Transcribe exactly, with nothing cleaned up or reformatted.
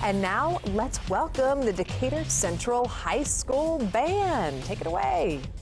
And now let's welcome the Decatur Central High School Band. Take it away.